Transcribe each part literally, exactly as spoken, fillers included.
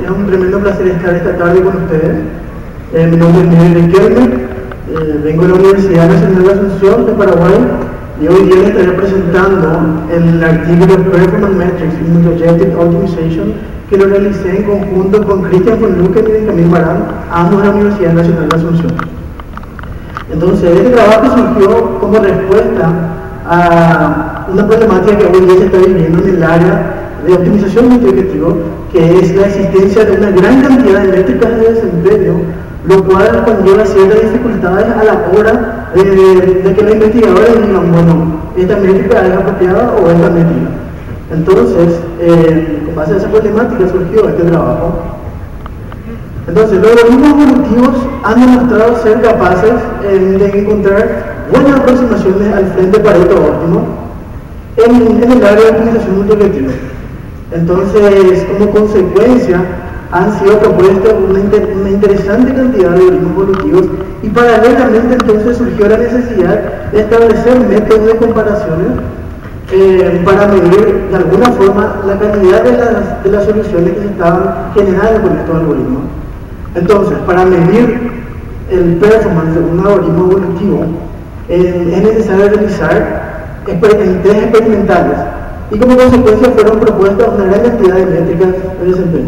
es un tremendo placer estar esta tarde con ustedes. Eh, mi nombre es Miguel Riquelme, eh, vengo de la Universidad Nacional de Asunción de Paraguay y hoy día les estaré presentando el artículo Performance Metrics in Multi-Objective Optimization que lo realicé en conjunto con Christian von Lucken y Benjamín Barán, ambos de la Universidad Nacional de Asunción. Entonces, este trabajo surgió como respuesta a una problemática que hoy día se está viviendo en el área de optimización multiobjetivo, que es la existencia de una gran cantidad de métricas de desempeño, lo cual conlleva ciertas dificultades a la hora de, de que los investigadores digan, bueno, esta métrica es apropiada o esta métrica. Entonces, eh, con base a esa problemática surgió este trabajo. Entonces, los algoritmos evolutivos han demostrado ser capaces eh, de encontrar buenas aproximaciones al frente Pareto óptimo en, en el área de optimización multiobjetivo. Entonces, como consecuencia, han sido propuestas una, inter, una interesante cantidad de algoritmos evolutivos y paralelamente entonces surgió la necesidad de establecer métodos de comparaciones eh, para medir de alguna forma la calidad de las, de las soluciones que se estaban generando con estos algoritmos. Entonces, para medir el performance de un algoritmo evolutivo, eh, es necesario realizar exper test experimentales y como consecuencia fueron propuestas una gran cantidad de métricas de desempeño.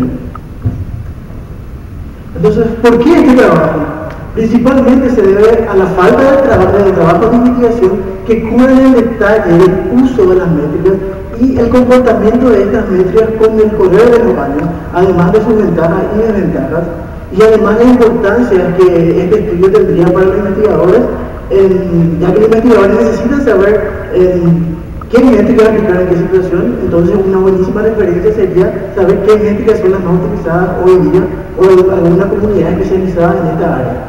Entonces, ¿por qué este trabajo? Principalmente se debe a la falta de trabajo, de trabajo de investigación que cubre en detalle el uso de las métricas y el comportamiento de estas métricas con el correr de los años, además de sus ventajas y desventajas, y además la importancia que este estudio tendría para los investigadores, en, ya que los investigadores necesitan saber en, qué métricas aplicar en qué situación. Entonces una buenísima referencia sería saber qué métricas son las más utilizadas hoy día o alguna comunidad especializada en esta área.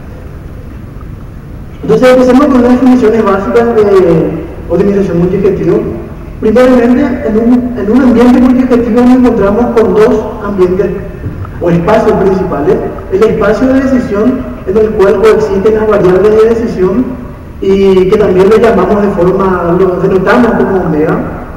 Entonces empecemos con las definiciones básicas de optimización multiobjetivo. Primeramente, en un, en un ambiente multiobjetivo nos encontramos con dos ambientes o espacios principales: el espacio de decisión, en el cual coexisten las variables de decisión y que también lo llamamos de forma, lo denotamos como omega,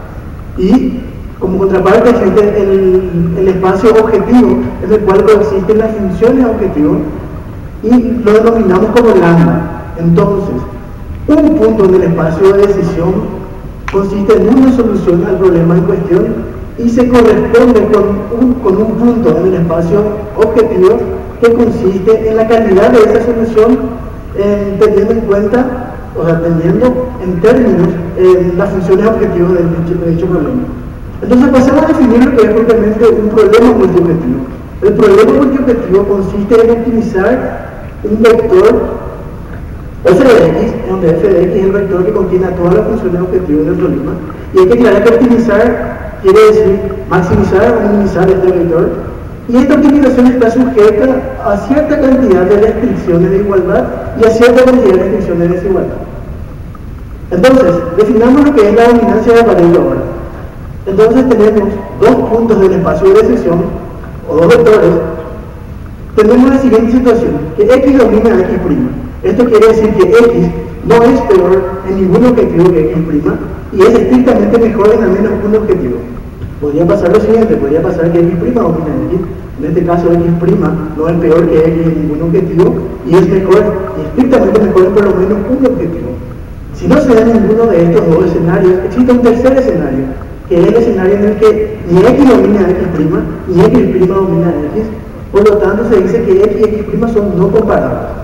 y como contraparte existe el, el espacio objetivo, en el cual coexisten las funciones objetivos y lo denominamos como lambda. Entonces, un punto en el espacio de decisión consiste en una solución al problema en cuestión y se corresponde con un, con un punto en el espacio objetivo que consiste en la calidad de esa solución, eh, teniendo en cuenta, o sea, teniendo en términos eh, las funciones objetivas de dicho, de dicho problema. Entonces pasemos a definir lo que es propiamente un problema multiobjetivo. El problema multiobjetivo consiste en optimizar un vector f de x, donde f de x es el vector que contiene a todas las funciones objetivas del problema, y hay que aclarar que optimizar quiere decir maximizar o minimizar este vector, y esta optimización está sujeta a cierta cantidad de restricciones de igualdad y a cierta cantidad de restricciones de desigualdad. Entonces, definamos lo que es la dominancia de Pareto ahora. Entonces tenemos dos puntos del espacio de decisión, o dos vectores. Tenemos la siguiente situación, que x domina a x'. Esto quiere decir que x no es peor en ningún objetivo que x' y es estrictamente mejor en al menos un objetivo. Podría pasar lo siguiente, podría pasar que x' domina a x, en este caso x' no es peor que x en ningún objetivo y es mejor, y estrictamente mejor en por lo menos un objetivo. Si no se da ninguno de estos dos escenarios, existe un tercer escenario, que es el escenario en el que ni x domina a x', ni x' domina a x, por lo tanto se dice que x y x' son no comparables.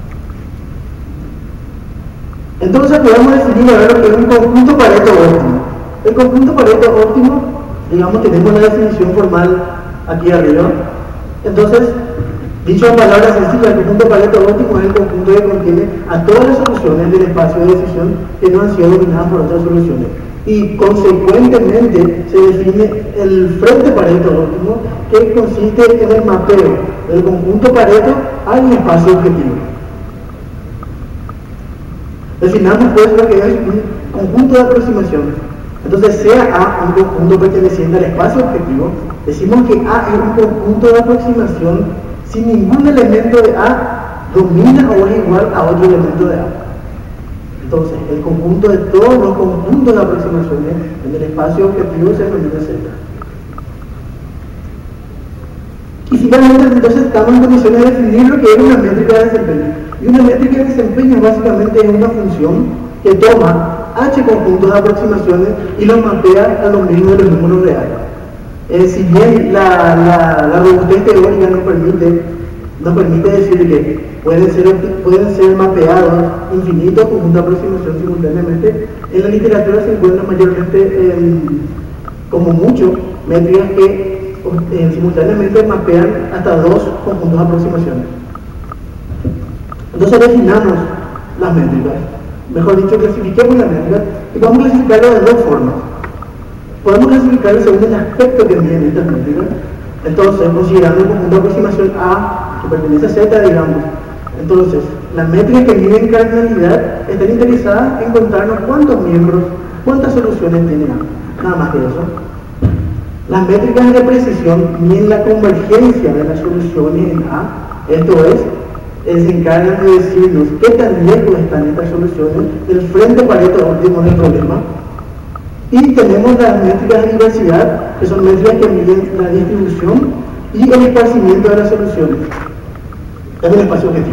Entonces podemos definir ahora lo que es un conjunto Pareto óptimo. El conjunto Pareto óptimo, digamos, tenemos la definición formal aquí arriba. Entonces, dicho en palabras sencillas, el conjunto Pareto óptimo es el conjunto que contiene a todas las soluciones del espacio de decisión que no han sido dominadas por otras soluciones. Y consecuentemente se define el frente Pareto óptimo, que consiste en el mapeo del conjunto Pareto al espacio objetivo. Definamos pues lo que es un conjunto de aproximación. Entonces, sea A un conjunto perteneciente al espacio objetivo, decimos que A es un conjunto de aproximación si ningún elemento de A domina o es igual a otro elemento de A. Entonces, el conjunto de todos los conjuntos de aproximaciones en el espacio objetivo se denomina Z. Y finalmente entonces estamos en condiciones de definir lo que es una métrica de desempeño. Y una métrica de desempeño básicamente es una función que toma H conjuntos de aproximaciones y los mapea a los mismos de los números reales. Eh, si bien la, la, la robustez teórica nos permite, nos permite decir que pueden ser, pueden ser mapeados infinitos conjuntos de aproximación simultáneamente, en la literatura se encuentran mayormente eh, como mucho métricas que eh, simultáneamente mapean hasta dos conjuntos de aproximaciones. Entonces definamos las métricas, mejor dicho, clasifiquemos las métricas y vamos a clasificarlas de dos formas. Podemos clasificarlas según el aspecto que miden estas métricas. Entonces, considerando el conjunto de aproximación A, que pertenece a Z, digamos. Entonces, las métricas que miden cardinalidad están interesadas en contarnos cuántos miembros, cuántas soluciones tiene A. Nada más que eso. Las métricas de precisión miden la convergencia de las soluciones en A. Esto es, se encargan de decirnos qué tan lejos están estas soluciones del frente pareto óptimo del problema. Y tenemos las métricas de diversidad, que son métricas que miden la distribución y el esparcimiento de las soluciones en el espacio objetivo.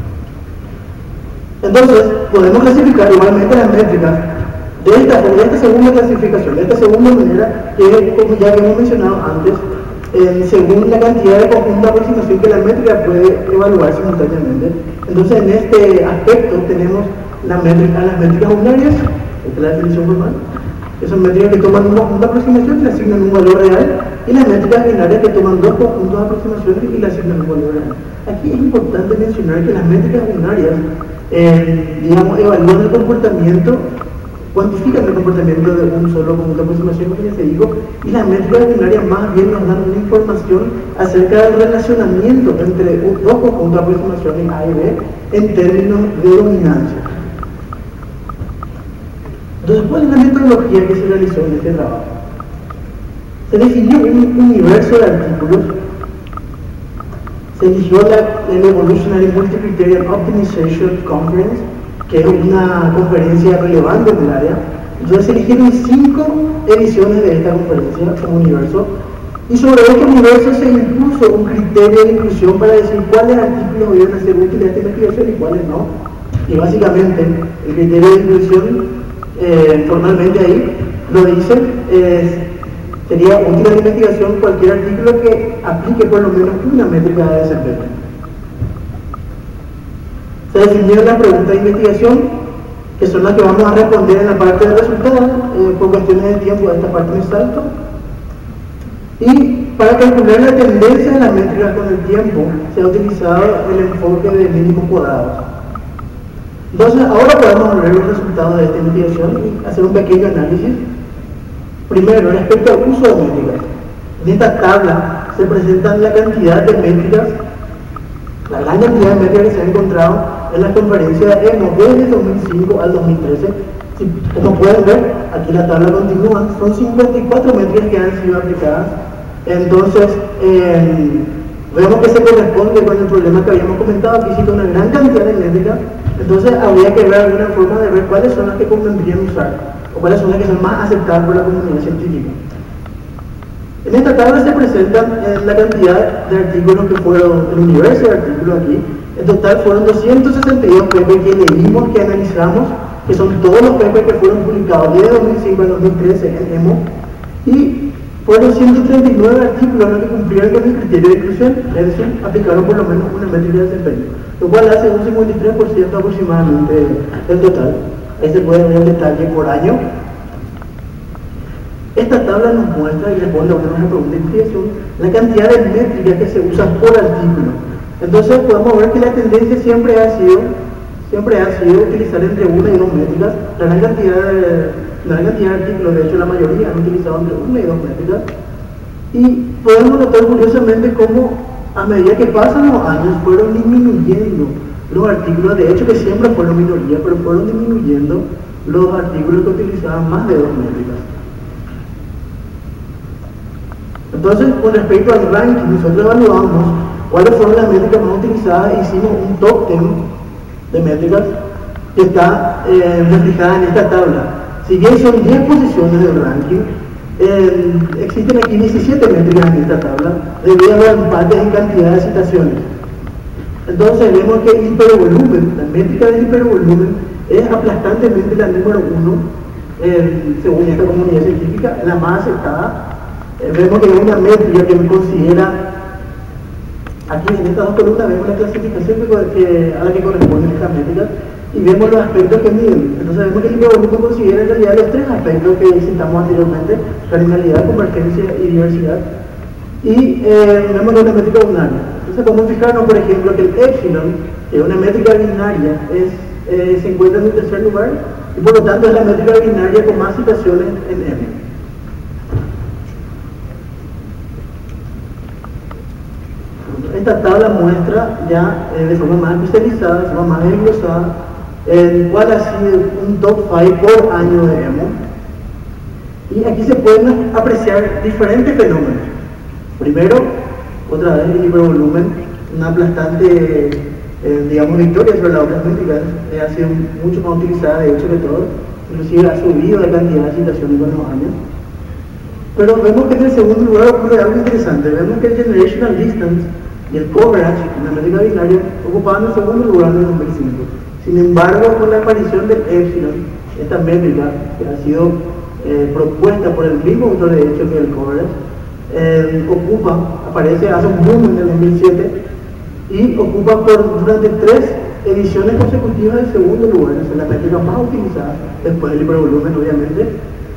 Entonces, podemos clasificar igualmente las métricas de esta, de esta segunda clasificación, de esta segunda manera, que como ya habíamos mencionado antes, eh, según la cantidad de conjuntos de aproximación que la métrica puede evaluar simultáneamente. Entonces, en este aspecto tenemos la métrica, las métricas unarias, esta es la definición formal, que son métricas que toman un conjunto de aproximación y le asignan un valor real, y las métricas binarias que toman dos conjuntos de aproximaciones y le asignan un valor real. Aquí es importante mencionar que las métricas binarias, eh, digamos, evalúan el comportamiento, cuantifican el comportamiento de un solo conjunto de aproximación, como ya se dijo, y las métricas binarias más bien nos dan una información acerca del relacionamiento entre dos conjuntos de aproximaciones A y B en términos de dominancia. Entonces, ¿cuál es la metodología que se realizó en este trabajo? Se definió un universo de artículos, se eligió la, el Evolutionary Multi-Criterion Optimization Conference, que es una conferencia relevante en el área. Entonces se eligieron cinco ediciones de esta conferencia como universo, y sobre este universo se impuso un criterio de inclusión para decir cuáles artículos iban a ser útiles a esta investigación y cuáles no. Y básicamente el criterio de inclusión, Eh, formalmente ahí lo dice, eh, sería útil a la investigación cualquier artículo que aplique por lo menos una métrica de desempeño. Se definieron las preguntas de investigación, que son las que vamos a responder en la parte de resultados. Eh, por cuestiones de tiempo a esta parte me salto. Y para calcular la tendencia de las métricas con el tiempo se ha utilizado el enfoque de mínimos cuadrados. Entonces, ahora podemos ver los resultados de esta investigación y hacer un pequeño análisis. Primero, respecto al uso de métricas. En esta tabla se presentan la cantidad de métricas, la gran cantidad de métricas que se han encontrado en las conferencias de E M O desde dos mil cinco al dos mil trece. Si, como pueden ver, aquí la tabla continúa, son cincuenta y cuatro métricas que han sido aplicadas. Entonces, eh, vemos que se corresponde con el problema que habíamos comentado. Aquí existe una gran cantidad de métricas. Entonces habría que ver alguna forma de ver cuáles son las que convendrían usar o cuáles son las que son más aceptadas por la comunidad científica. En esta tabla se presentan eh, la cantidad de artículos que fueron, el universo de artículos aquí. En total fueron doscientos sesenta y dos papers que leímos, que analizamos, que son todos los papers que fueron publicados desde dos mil cinco al dos mil trece en E M O, y fueron ciento treinta y nueve artículos los que cumplieron con el criterio de inclusión, es decir, aplicaron por lo menos una métrica de desempeño, lo cual hace un cincuenta y tres por ciento aproximadamente del total. Ahí se puede ver el detalle por año. Esta tabla nos muestra y responde a una pregunta de investigación la cantidad de métricas que se usan por artículo. Entonces podemos ver que la tendencia siempre ha sido, siempre ha sido utilizar entre una y dos métricas. La gran cantidad de, la gran cantidad de artículos, de hecho la mayoría han utilizado entre una y dos métricas. Y podemos notar curiosamente cómo a medida que pasan los años fueron disminuyendo los artículos, de hecho que siempre fueron minoría, pero fueron disminuyendo los artículos que utilizaban más de dos métricas. Entonces, con respecto al ranking, nosotros evaluamos cuáles fueron las métricas más utilizadas e hicimos un top diez de métricas que está eh, reflejada en esta tabla. Si bien son diez posiciones del ranking, Eh, existen aquí diecisiete métricas en esta tabla, debido a los empates en cantidad de citaciones. Entonces vemos que el hipervolumen, la métrica del hipervolumen, es aplastantemente la número uno, eh, según esta comunidad científica, la más aceptada. Eh, vemos que es una métrica que me considera, aquí en estas dos columnas vemos la clasificación que, que, a la que corresponden estas métricas, y vemos los aspectos que miden. Entonces vemos que el hipervolumen considera en realidad los tres aspectos que citamos anteriormente: cardinalidad, convergencia y diversidad. Y eh, vemos que es una métrica binaria. Entonces podemos fijarnos, por ejemplo, que el epsilon, que es una métrica binaria, es, eh, se encuentra en el tercer lugar, y por lo tanto es la métrica binaria con más citaciones en M. Esta tabla muestra ya eh, de forma más especializada, de forma más desglosada, el cual ha sido un top cinco por año de EMO. Y aquí se pueden apreciar diferentes fenómenos. Primero, otra vez el hipervolumen, una aplastante, eh, digamos, victoria sobre las otras métricas, eh, ha sido mucho más utilizada de hecho que todo, inclusive ha subido la cantidad de citaciones con los años. Pero vemos que en el segundo lugar ocurre algo interesante. Vemos que el generational distance y el coverage, en la métrica binaria, ocupaban el segundo lugar en el dos mil cinco. Sin embargo, con la aparición del epsilon, esta métrica que ha sido eh, propuesta por el mismo autor de hecho que el coverage, eh, ocupa, aparece, hace un boom en el dos mil siete y ocupa por, durante tres ediciones consecutivas el segundo lugar, es la métrica más utilizada después del hipervolumen, obviamente.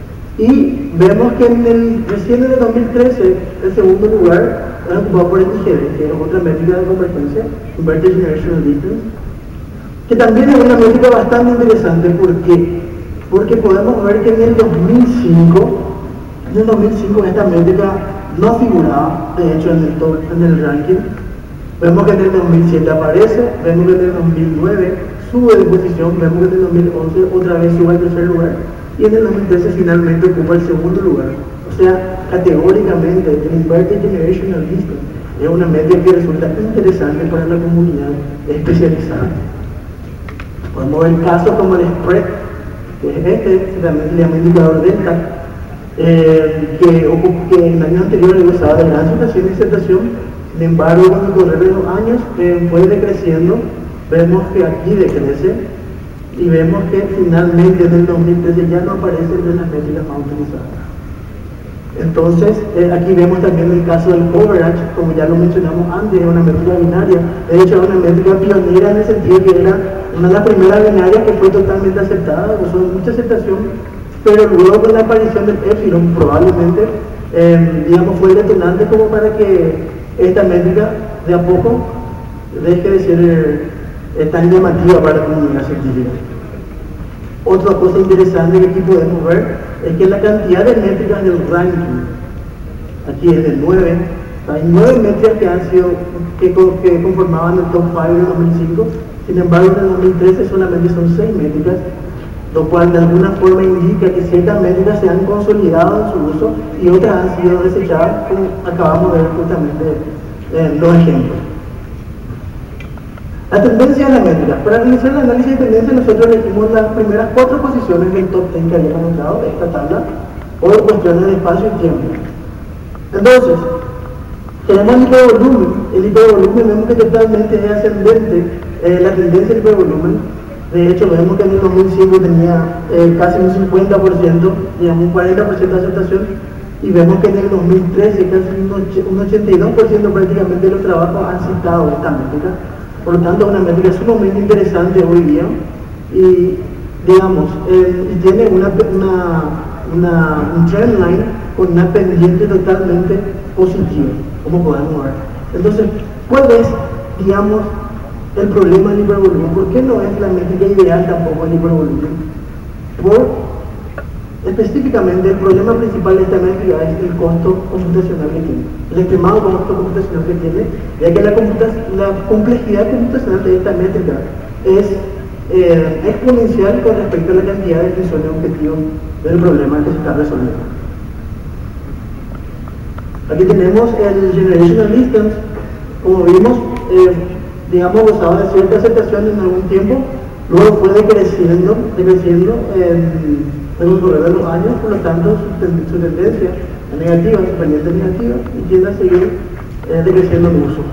Y vemos que en el, recién en el dos mil trece el segundo lugar es ocupado por el I G D, que es otra métrica de convergencia, Inverted Generational Distance, que también es una métrica bastante interesante. ¿Por qué? Porque podemos ver que en el dos mil cinco, en el dos mil cinco esta métrica no figuraba, de hecho, en el, top, en el ranking. Vemos que en el dos mil siete aparece, vemos que en el dos mil nueve sube de posición, vemos que en el dos mil once otra vez sube al tercer lugar, y en el dos mil trece finalmente ocupa el segundo lugar. O sea, categóricamente el Inverted Generational Distance es una métrica que resulta interesante para la comunidad especializada. Podemos ver casos como el spread, que es este, que también se llama indicador delta, eh, que, que en años anteriores gozaba de gran situación y aceptación. Sin embargo, con el correr de los años eh, fue decreciendo. Vemos que aquí decrece y vemos que finalmente en el dos mil trece ya no aparece entre las métricas más utilizadas. Entonces, eh, aquí vemos también el caso del coverage, como ya lo mencionamos antes, es una métrica binaria. De hecho, es una métrica pionera en el sentido que era una de las primeras binarias que fue totalmente aceptada, gozó de mucha aceptación, pero luego con la aparición del epsilon probablemente, eh, digamos, fue el detonante como para que esta métrica de a poco deje de ser eh, tan llamativa para la comunidad científica. Otra cosa interesante que aquí podemos ver es que la cantidad de métricas del ranking, aquí es de nueve, hay nueve métricas que han sido, que, que conformaban el top cinco en el dos mil cinco, sin embargo en el dos mil trece solamente son seis métricas, lo cual de alguna forma indica que ciertas métricas se han consolidado en su uso y otras han sido desechadas, como acabamos de ver justamente en los ejemplos. La tendencia de la métrica. Para realizar el análisis de tendencia nosotros elegimos las primeras cuatro posiciones del top diez que habíamos mostrado de esta tabla por cuestiones de espacio y tiempo. Entonces, tenemos el hipervolumen. El hipervolumen vemos que totalmente es ascendente eh, la tendencia del hipervolumen. De hecho, vemos que en el dos mil cinco tenía eh, casi un cincuenta por ciento, digamos un cuarenta por ciento de aceptación, y vemos que en el dos mil trece casi un ochenta y dos por ciento prácticamente de los trabajos han citado esta métrica. Por lo tanto, es una métrica sumamente interesante hoy día y, digamos, eh, y tiene una, una, una, un trend line con una pendiente totalmente positiva, como podemos ver. Entonces, ¿cuál es, digamos, el problema del hipervolumen? ¿Por qué no es la métrica ideal tampoco el hipervolumen? Por, específicamente, el problema principal de esta métrica es el costo computacional que tiene, el extremado costo computacional que tiene, ya que la, la complejidad computacional de esta métrica es eh, exponencial con respecto a la cantidad de funciones objetivos del problema que se está resolviendo. Aquí tenemos el Generational Distance. Como vimos, eh, digamos, gozaba de cierta aceptación en algún tiempo, luego fue decreciendo, decreciendo en Con el correr de los años, por lo tanto, su, ten, su tendencia es negativa, su pendiente es negativa y tiende a seguir eh, decreciendo el uso.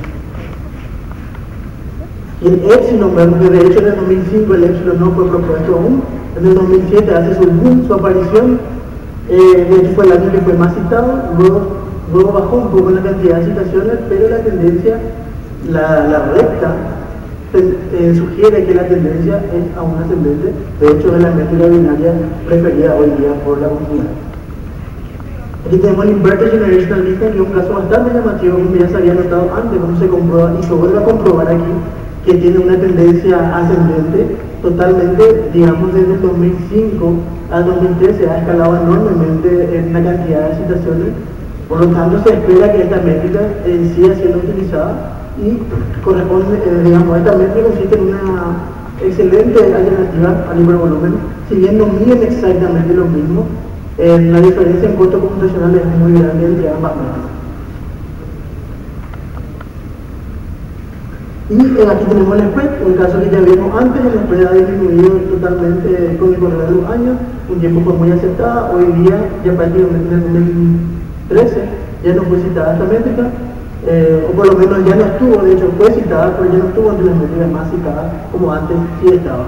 Y el épsilon, vemos que de hecho en el dos mil cinco el épsilon no fue propuesto aún, en el dos mil siete hace su boom, su aparición, eh, de hecho fue el año que fue más citado, luego, luego bajó un poco la cantidad de citaciones, pero la tendencia, la, la recta, ten, eh, sugiere que la tendencia es aún ascendente, de hecho es la métrica binaria preferida hoy día por la comunidad. Aquí tenemos el Inverted Generational List, que es un caso bastante llamativo, como ya se había notado antes, como se comprueba y se vuelve a comprobar aquí, que tiene una tendencia ascendente totalmente, digamos, desde el dos mil cinco al dos mil trece ha escalado enormemente en la cantidad de citaciones, por lo tanto se espera que esta métrica eh, siga siendo utilizada y corresponde, eh, digamos, esta métrica consiste en una excelente alternativa al hipervolumen, si bien no miden exactamente lo mismo, eh, la diferencia en costo computacional es muy grande entre ambas métricas. Y eh, aquí tenemos el spread, un caso que ya vimos antes, el spread ha disminuido totalmente con el correr de los años, un tiempo fue muy aceptada, hoy día ya prácticamente en el dos mil trece ya no fue citada esta métrica, eh, o por lo menos ya no estuvo, de hecho fue citada, pero ya no estuvo entre las métricas más citadas como antes sí estaba.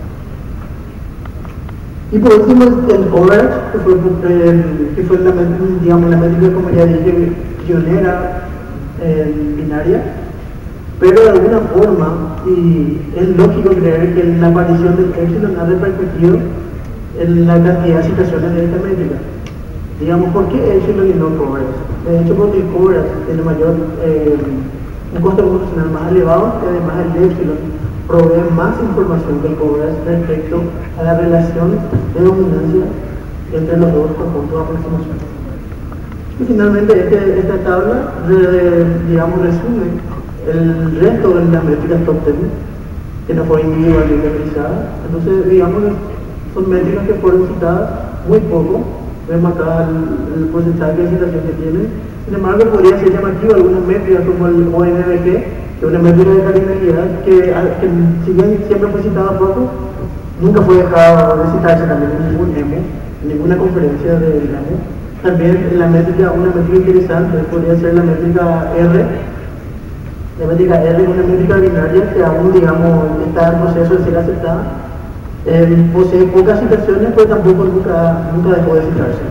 Y por último el coverage, que fue, eh, que fue la, digamos, la métrica, como ya dije, pionera, eh, binaria. Pero de alguna forma, y es lógico creer que la aparición del épsilon ha repercutido en la cantidad de citaciones de esta métrica. Digamos, ¿por qué épsilon y no coverage? De hecho, porque el coverage tiene mayor, eh, un costo computacional más elevado, y además el épsilon provee más información que el coverage respecto a la relación de dominancia entre los dos conjuntos de aproximación. Y finalmente, este, esta tabla, re, digamos, resume el resto de las métricas top diez que no fueron individualmente realizadas. Entonces, digamos que son métricas que fueron citadas muy poco, vemos acá el, el porcentaje de citación que tienen. Sin embargo, podría ser llamativo algunas métricas como el O N V G, que es una métrica de cardinalidad que, que si bien siempre fue citada poco, nunca fue dejado de citarse también en ningún E M U, en ninguna conferencia de E M U. También la métrica, una métrica interesante podría ser la métrica R. La métrica R es una métrica binaria que aún, digamos, está en proceso de ser aceptada. Eh, posee pocas citaciones, pero tampoco nunca, nunca dejó de citarse.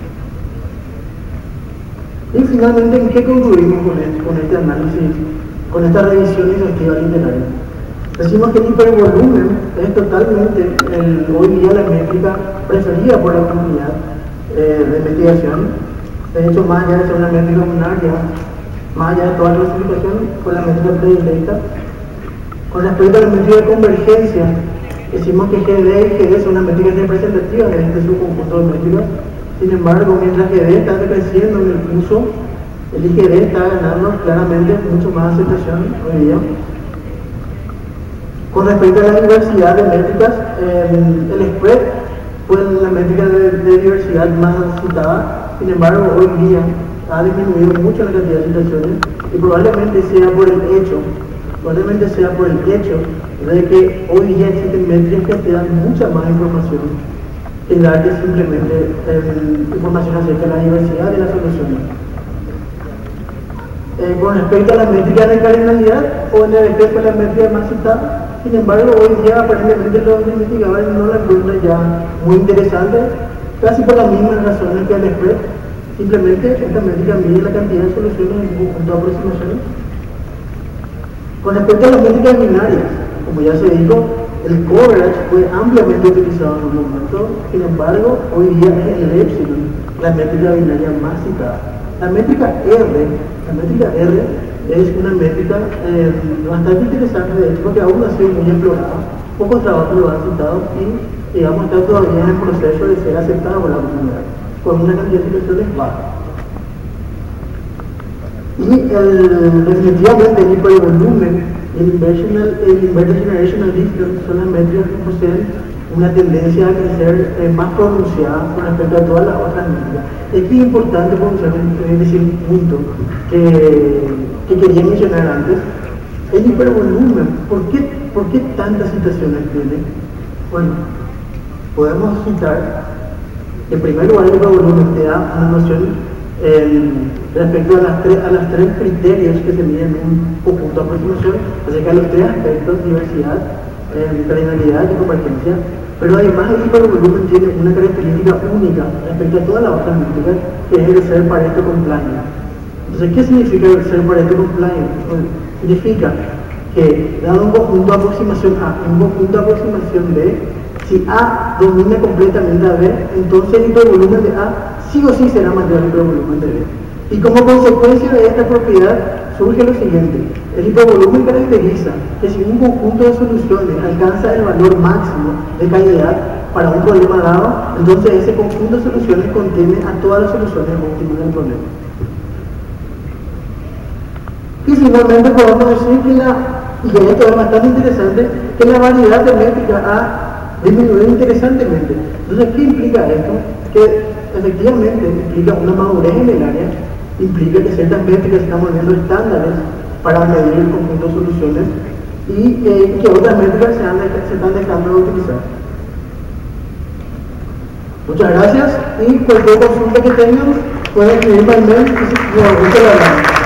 Y finalmente, ¿en qué concluimos con este, con este análisis, con esta revisión exhaustiva literaria? Decimos que el hipervolumen es totalmente, el, hoy día, la métrica preferida por la comunidad eh, de investigación. De hecho, más allá de ser una métrica binaria, más allá de toda la clasificación, con la métrica predilecta. Con respecto a la métrica de convergencia, decimos que G D y G D son unas métricas representativas de este subconjunto de métricas. Sin embargo, mientras G D está decreciendo en el uso, el I G D está ganando claramente mucho más aceptación hoy día. Con respecto a la diversidad de métricas, eh, el spread fue la métrica de, de diversidad más citada. Sin embargo, hoy día ha disminuido mucho la cantidad de citaciones y probablemente sea por el hecho, probablemente sea por el hecho de que hoy día existen métricas que te dan mucha más información que darte simplemente eh, información acerca de la diversidad de las soluciones. Eh, con respecto a la métrica de cardinalidad, o en el fue la métrica más citada, sin embargo, hoy día aparentemente los investigadores no la encuentran ya muy interesante, casi por las mismas razones que el spread. Simplemente esta métrica mide la cantidad de soluciones en un conjunto de aproximaciones. Con respecto a las métricas binarias, como ya se dijo, el coverage fue ampliamente utilizado en un momento, sin embargo, hoy día es el epsilon, la métrica binaria más citada. La métrica R, la métrica R es una métrica eh, bastante interesante, de hecho, porque aún ha sido muy explorada, pocos trabajos lo han citado y, digamos, está todavía en el proceso de ser aceptada por la comunidad, con una cantidad de situaciones baja. Y el, definitivamente el hipervolumen, el inversional, el inverted generational distance son las métricas que poseen una tendencia a crecer eh, más pronunciada con respecto a todas las otras métricas. Es que es importante pronunciar, es decir, un punto que, que quería mencionar antes. El hipervolumen, ¿por qué, por qué tantas citaciones tiene? Bueno, podemos citar, en primer lugar, el libro de volumen te da una noción eh, respecto a las, tres, a las tres criterios que se miden en un conjunto de aproximación, acerca de los tres aspectos: diversidad, eh, cardinalidad y convergencia. Pero además el libro de volumen tiene una característica única respecto a todas las otras métricas, que es el ser Pareto compliant. Entonces, ¿qué significa el ser Pareto compliant? Bueno, significa que, dado un conjunto de aproximación A y un conjunto de aproximación B, si A domina completamente a B, entonces el hipervolumen de A sí o sí será mayor al hipervolumen de B. Y como consecuencia de esta propiedad surge lo siguiente: el hipervolumen caracteriza que si un conjunto de soluciones alcanza el valor máximo de calidad para un problema dado, entonces ese conjunto de soluciones contiene a todas las soluciones óptimas del problema. Y finalmente podemos decir que la, y que esto es bastante interesante, que la variedad de métricas ha disminuido interesantemente. Entonces, ¿qué implica esto? Que efectivamente implica una madurez en el área, implica que ciertas métricas se están volviendo estándares para medir el conjunto de soluciones, y eh, que otras métricas se, han, se están dejando de utilizar. Muchas gracias, y cualquier consulta que tengan pueden escribirme al mail y si les gusta la